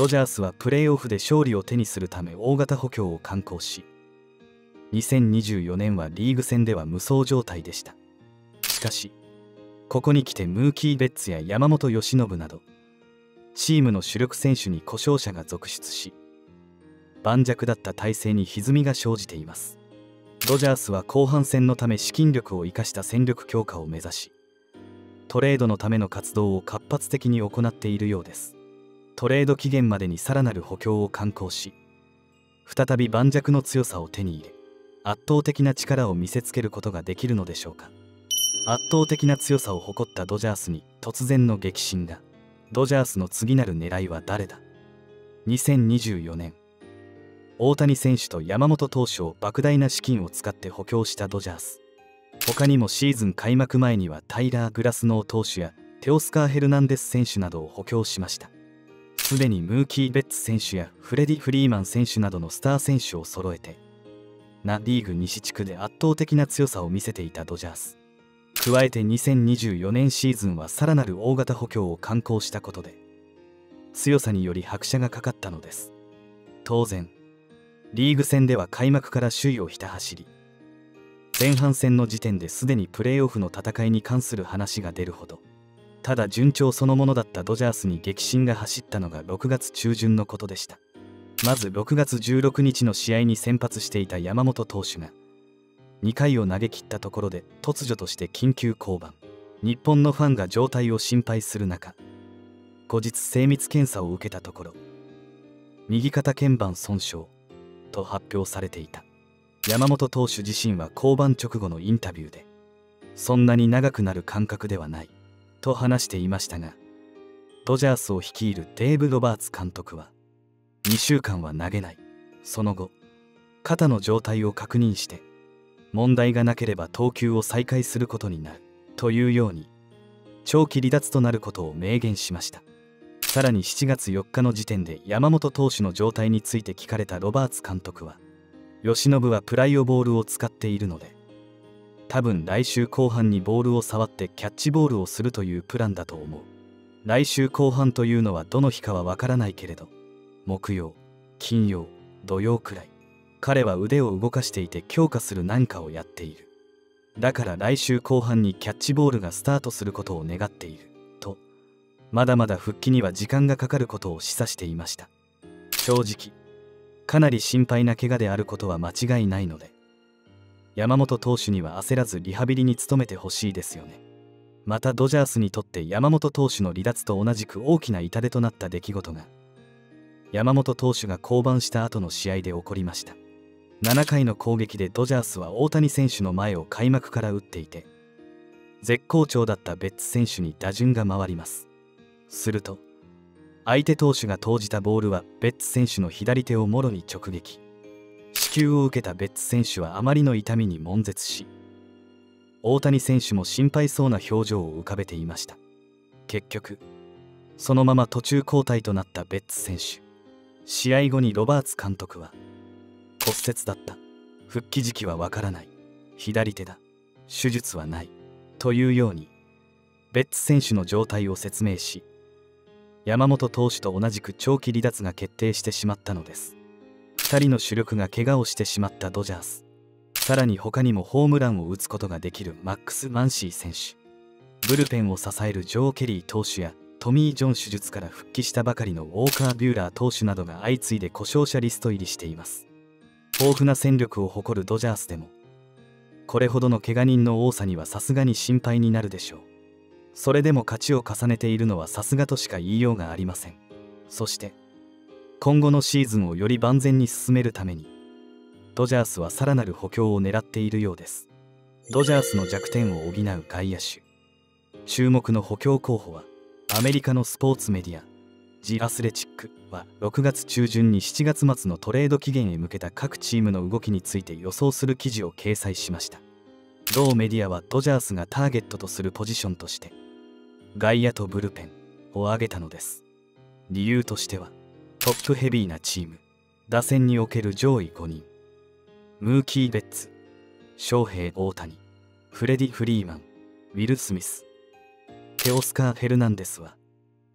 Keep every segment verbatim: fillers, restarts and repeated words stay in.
ドジャースはプレーオフで勝利を手にするため大型補強を敢行し、にせんにじゅうよねんはリーグ戦では無双状態でした。しかしここに来てムーキー・ベッツや山本由伸などチームの主力選手に故障者が続出し、盤石だった体制に歪みが生じています。ドジャースは後半戦のため資金力を生かした戦力強化を目指し、トレードのための活動を活発的に行っているようです。トレード期限までにさらなる補強を敢行し、再び盤石の強さを手に入れ、圧倒的な力を見せつけることができるのでしょうか。圧倒的な強さを誇ったドジャースに突然の激震が。ドジャースの次なる狙いは誰だ。にせんにじゅうよねん、大谷選手と山本投手を莫大な資金を使って補強したドジャース。他にもシーズン開幕前にはタイラー・グラスノー投手やテオスカー・ヘルナンデス選手などを補強しました。すでにムーキー・ベッツ選手やフレディ・フリーマン選手などのスター選手を揃えて、ナ・リーグ西地区で圧倒的な強さを見せていたドジャース。加えてにせんにじゅうよねんシーズンはさらなる大型補強を敢行したことで、強さにより拍車がかかったのです。当然、リーグ戦では開幕から首位をひた走り、前半戦の時点ですでにプレーオフの戦いに関する話が出るほど、ただ順調そのものだったドジャースに激震が走ったのがろくがつ中旬のことでした。まずろくがつじゅうろくにちの試合に先発していた山本投手がにかいを投げ切ったところで突如として緊急降板。日本のファンが状態を心配する中、後日精密検査を受けたところ、右肩腱板損傷と発表されていた。山本投手自身は降板直後のインタビューで、そんなに長くなる感覚ではないと話していましたが、ドジャースを率いるデーブ・ロバーツ監督はにしゅうかんは投げない。その後肩の状態を確認して問題がなければ投球を再開することになるというように長期離脱となることを明言しました。さらにしちがつよっかの時点で山本投手の状態について聞かれたロバーツ監督は、由伸はプライオボールを使っているので、多分来週後半にボールを触ってキャッチボールをするというプランだと思う。来週後半というのはどの日かはわからないけれど、木曜、金曜、土曜くらい、彼は腕を動かしていて強化する何かをやっている。だから来週後半にキャッチボールがスタートすることを願っていると、まだまだ復帰には時間がかかることを示唆していました。正直かなり心配な怪我であることは間違いないので、山本投手には焦らずリハビリに努めてほしいですよね。またドジャースにとって山本投手の離脱と同じく大きな痛手となった出来事が、山本投手が降板した後の試合で起こりました。ななかいの攻撃でドジャースは大谷選手の前を開幕から打っていて、絶好調だったベッツ選手に打順が回ります。すると相手投手が投じたボールはベッツ選手の左手をもろに直撃。支給を受けたベッツ選手はあまりの痛みに悶絶し、大谷選手も心配そうな表情を浮かべていました。結局そのまま途中交代となったベッツ選手。試合後にロバーツ監督は、骨折だった、復帰時期はわからない、左手だ、手術はないというようにベッツ選手の状態を説明し、山本投手と同じく長期離脱が決定してしまったのです。ふたりの主力が怪我をしてしまったドジャース。さらに他にもホームランを打つことができるマックス・マンシー選手、ブルペンを支えるジョー・ケリー投手やトミー・ジョン手術から復帰したばかりのウォーカー・ビューラー投手などが相次いで故障者リスト入りしています。豊富な戦力を誇るドジャースでも、これほどの怪我人の多さにはさすがに心配になるでしょう。それでも勝ちを重ねているのはさすがとしか言いようがありません。そして今後のシーズンをより万全に進めるために、ドジャースはさらなる補強を狙っているようです。ドジャースの弱点を補う外野手。注目の補強候補は、アメリカのスポーツメディアジ・アスレチックはろくがつ中旬にしちがつ末のトレード期限へ向けた各チームの動きについて予想する記事を掲載しました。同メディアはドジャースがターゲットとするポジションとして外野とブルペンを挙げたのです。理由としては、トップヘビーなチーム、打線における上位ごにん、ムーキー・ベッツ、ショウヘイ・大谷、フレディ・フリーマン、ウィル・スミス、テオスカー・フェルナンデスは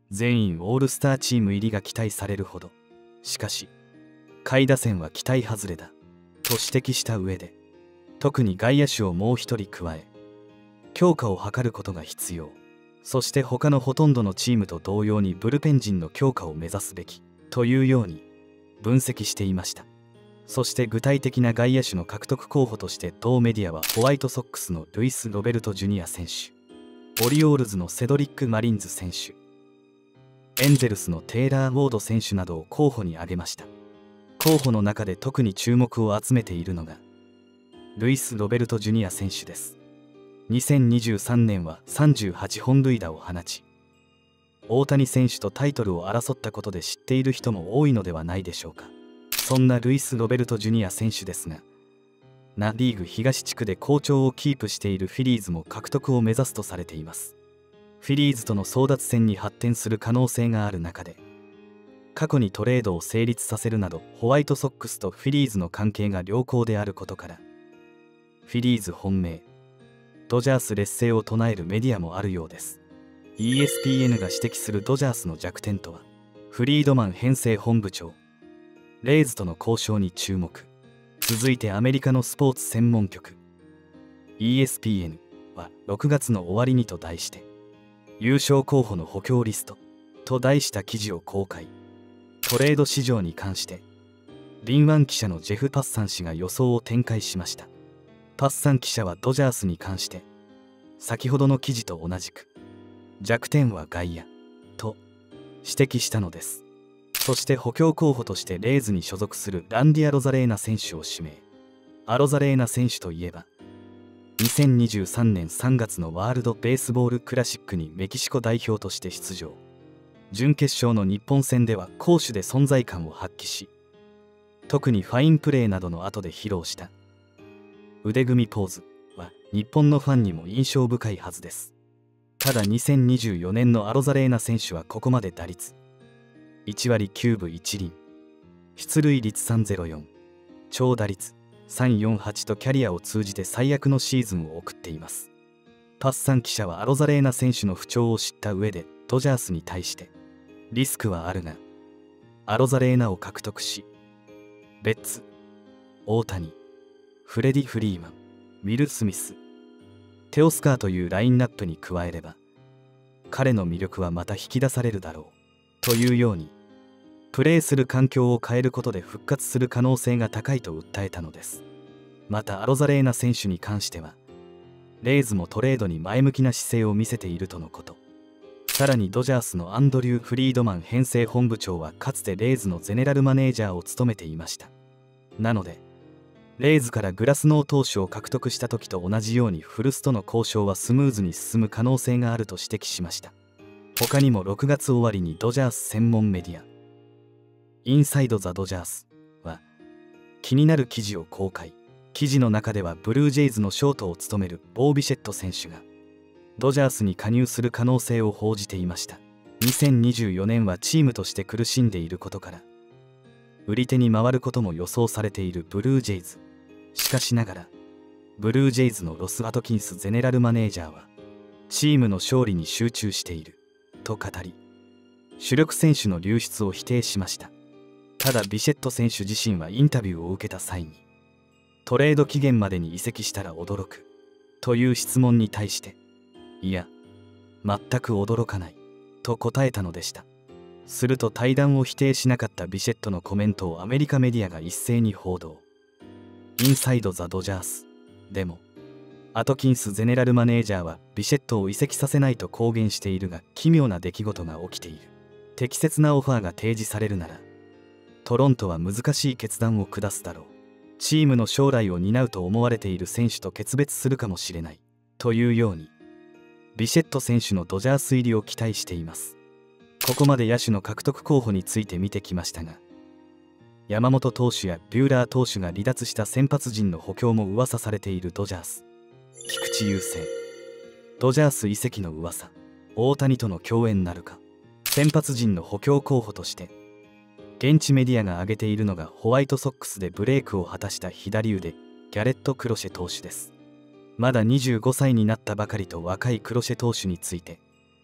全員オールスターチーム入りが期待されるほど。しかし下位打線は期待外れだと指摘した上で、特に外野手をもう一人加え強化を図ることが必要、そして他のほとんどのチームと同様にブルペン陣の強化を目指すべきというように分析していました。そして具体的な外野手の獲得候補として同メディアはホワイトソックスのルイス・ロベルト・ジュニア選手、オリオールズのセドリック・マリンズ選手、エンゼルスのテイラー・ウォード選手などを候補に挙げました。候補の中で特に注目を集めているのがルイス・ロベルト・ジュニア選手です。にせんにじゅうさんねんはさんじゅうはちほん塁打を放ち、大谷選手とタイトルを争ったことで知っている人も多いのではないでしょうか。そんなルイス・ロベルト・ジュニア選手ですが、ナ・リーグ東地区で好調をキープしているフィリーズも獲得を目指すとされています。フィリーズとの争奪戦に発展する可能性がある中で、過去にトレードを成立させるなどホワイトソックスとフィリーズの関係が良好であることから、フィリーズ本命ドジャース劣勢を唱えるメディアもあるようです。 イーエスピーエヌ が指摘するドジャースの弱点とは、フリードマン編成本部長レイズとの交渉に注目。続いてアメリカのスポーツ専門局 イーエスピーエヌ はろくがつの終わりにと題して、優勝候補の補強リストと題した記事を公開。トレード市場に関して敏腕記者のジェフ・パッサン氏が予想を展開しました。パッサン記者はドジャースに関して先ほどの記事と同じく弱点は外野と指摘したのです。そして補強候補としてレイズに所属するランディ・アロザレーナ選手を指名。アロザレーナ選手といえばにせんにじゅうさんねんさんがつのワールドベースボールクラシックにメキシコ代表として出場。準決勝の日本戦では攻守で存在感を発揮し、特にファインプレーなどの後で披露した腕組みポーズは日本のファンにも印象深いはずです。ただにせんにじゅうよねんのアロザレーナ選手はここまで打率いちわりきゅうぶいちりん、出塁率さんぜろよん、長打率さんよんはちとキャリアを通じて最悪のシーズンを送っています。パッサン記者はアロザレーナ選手の不調を知った上でドジャースに対して、リスクはあるがアロザレーナを獲得し、ベッツ、大谷、フレディ・フリーマン、ウィル・スミス、テオスカーというラインナップに加えれば彼の魅力はまた引き出されるだろうというように、プレーする環境を変えることで復活する可能性が高いと訴えたのです。またアロザレーナ選手に関してはレイズもトレードに前向きな姿勢を見せているとのこと。さらにドジャースのアンドリュー・フリードマン編成本部長はかつてレイズのゼネラルマネージャーを務めていました。なのでレイズからグラスノー投手を獲得した時と同じように古巣との交渉はスムーズに進む可能性があると指摘しました。他にもろくがつ終わりにドジャース専門メディアインサイド・ザ・ドジャースは気になる記事を公開。記事の中ではブルージェイズのショートを務めるボー・ビシェット選手がドジャースに加入する可能性を報じていました。にせんにじゅうよねんはチームとして苦しんでいることから売り手に回ることも予想されているブルージェイズ。しかしながらブルージェイズのロス・アトキンスゼネラルマネージャーはチームの勝利に集中していると語り、主力選手の流出を否定しました。ただビシェット選手自身はインタビューを受けた際に、トレード期限までに移籍したら驚くという質問に対して、いや全く驚かないと答えたのでした。すると対談を否定しなかったビシェットのコメントをアメリカメディアが一斉に報道。インサイド・ザ・ドジャースでもアトキンスゼネラルマネージャーはビシェットを移籍させないと公言しているが、奇妙な出来事が起きている。適切なオファーが提示されるならトロントは難しい決断を下すだろう。チームの将来を担うと思われている選手と決別するかもしれないというように、ビシェット選手のドジャース入りを期待しています。ここまで野手の獲得候補について見てきましたが、山本投手やビューラー投手が離脱した先発陣の補強も噂されているドジャース。菊池雄星、ドジャース移籍の噂、大谷との共演なるか。先発陣の補強候補として現地メディアが挙げているのがホワイトソックスでブレイクを果たした左腕ギャレット・クロシェ投手です。まだにじゅうごさいになったばかりと若いクロシェ投手について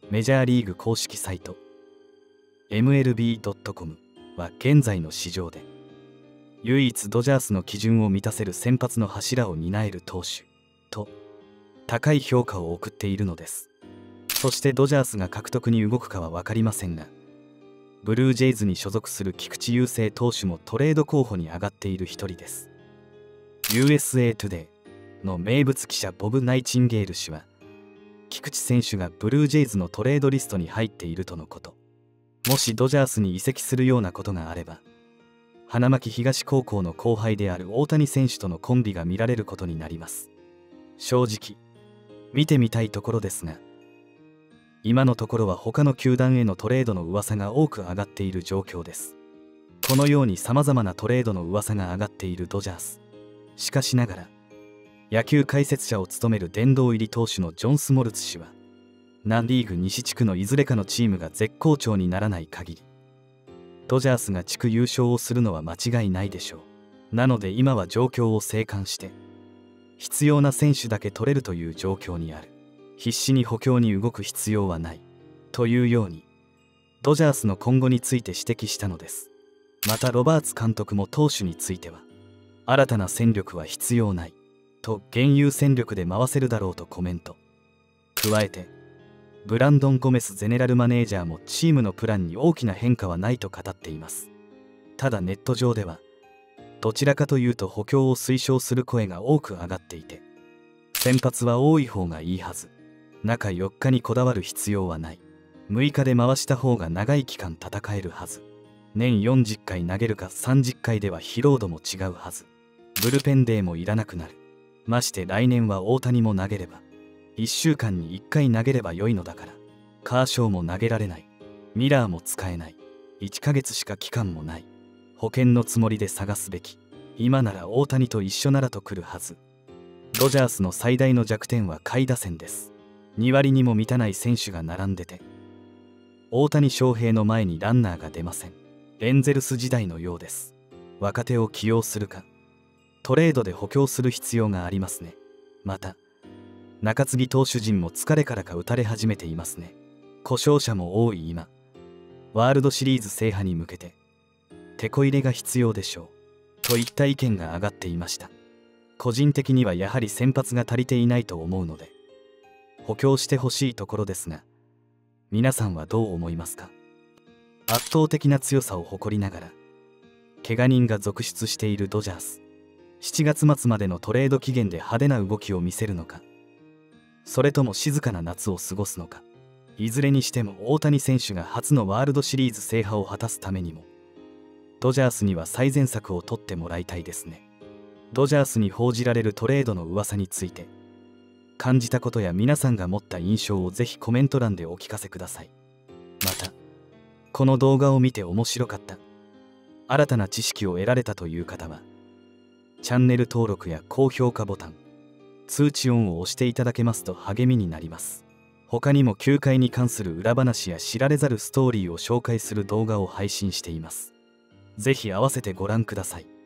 メジャーリーグ公式サイト エムエルビードットコム は現在の市場で唯一ドジャースの基準を満たせる先発の柱を担える投手と高い評価を送っているのです。そしてドジャースが獲得に動くかは分かりませんが、ブルージェイズに所属する菊池雄星投手もトレード候補に上がっている一人です。 ユーエスエー トゥデイの名物記者ボブ・ナイチンゲール氏は、菊池選手がブルージェイズのトレードリストに入っているとのこと。もしドジャースに移籍するようなことがあれば、花巻東高校の後輩である大谷選手とのコンビが見られることになります。正直見てみたいところですが、今のところは他の球団へのトレードの噂が多く上がっている状況です。このようにさまざまなトレードの噂が上がっているドジャース。しかしながら野球解説者を務める殿堂入り投手のジョン・スモルツ氏は、南リーグ西地区のいずれかのチームが絶好調にならない限りドジャースが地区優勝をするのは間違いないでしょう。なので今は状況を静観して必要な選手だけ取れるという状況にある。必死に補強に動く必要はないというようにドジャースの今後について指摘したのです。またロバーツ監督も投手については新たな戦力は必要ないと現有戦力で回せるだろうとコメント。加えてブランドン・ゴメスゼネラルマネージャーもチームのプランに大きな変化はないと語っています。ただネット上ではどちらかというと補強を推奨する声が多く上がっていて、先発は多い方がいいはず、中よっかにこだわる必要はない、むいかで回した方が長い期間戦えるはず、年よんじゅっかい投げるかさんじゅっかいでは疲労度も違うはず、ブルペンデーもいらなくなる、まして来年は大谷も投げればいっしゅうかんにいっかい投げれば良いのだから、カーショーも投げられない、ミラーも使えない、いっかげつしか期間もない、保険のつもりで探すべき、今なら大谷と一緒ならと来るはず。ドジャースの最大の弱点は下位打線です。にわりにも満たない選手が並んでて、大谷翔平の前にランナーが出ません。エンゼルス時代のようです。若手を起用するか、トレードで補強する必要がありますね。また中継ぎ投手陣も疲れからか打たれ始めていますね。故障者も多い今、ワールドシリーズ制覇に向けてテこ入れが必要でしょうといった意見が上がっていました。個人的にはやはり先発が足りていないと思うので補強してほしいところですが、皆さんはどう思いますか？圧倒的な強さを誇りながら怪我人が続出しているドジャース。しちがつ末までのトレード期限で派手な動きを見せるのか、それとも静かな夏を過ごすのか。いずれにしても大谷選手が初のワールドシリーズ制覇を果たすためにもドジャースには最善策を取ってもらいたいですね。ドジャースに報じられるトレードの噂について感じたことや皆さんが持った印象をぜひコメント欄でお聞かせください。またこの動画を見て面白かった、新たな知識を得られたという方はチャンネル登録や高評価ボタン、通知音を押していただけますと励みになります。他にも球界に関する裏話や知られざるストーリーを紹介する動画を配信しています。ぜひ合わせてご覧ください。